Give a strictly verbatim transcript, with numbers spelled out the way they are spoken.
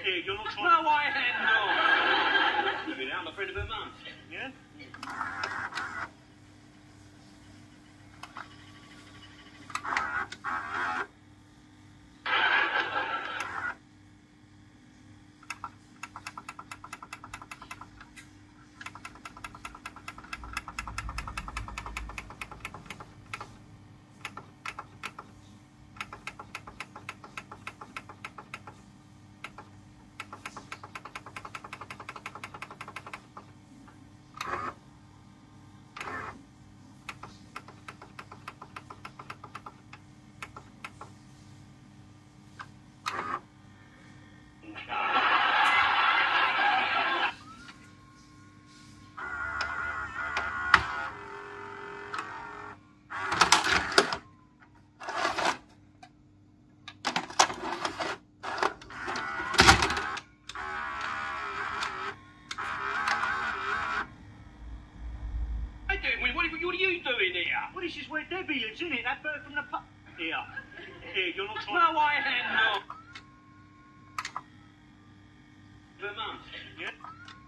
Here, you're not trying... No, I am not. You've been out, I'm a friend of her mum. Yeah? What are you doing here? Well, this is where Debbie lives, isn't it? That bird from the pub. Here. Here, you're not trying... No, I am not. Her mum. Yeah?